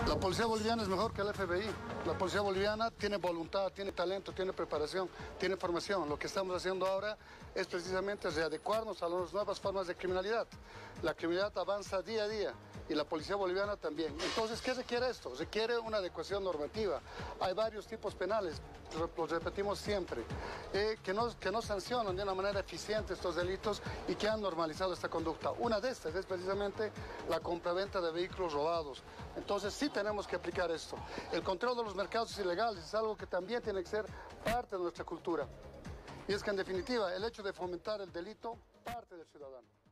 La policía boliviana es mejor que el FBI. La policía boliviana tiene voluntad, tiene talento, tiene preparación, tiene formación. Lo que estamos haciendo ahora es precisamente readecuarnos a las nuevas formas de criminalidad. La criminalidad avanza día a día y la policía boliviana también. Entonces, ¿qué requiere esto? Requiere una adecuación normativa. Hay varios tipos penales, los repetimos siempre, que no sancionan de una manera eficiente estos delitos y que han normalizado esta conducta. Una de estas es precisamente la compraventa de vehículos robados. Entonces, sí tenemos que aplicar esto. El control de los mercados ilegales es algo que también tiene que ser parte de nuestra cultura. Y es que, en definitiva, el hecho de fomentar el delito parte del ciudadano.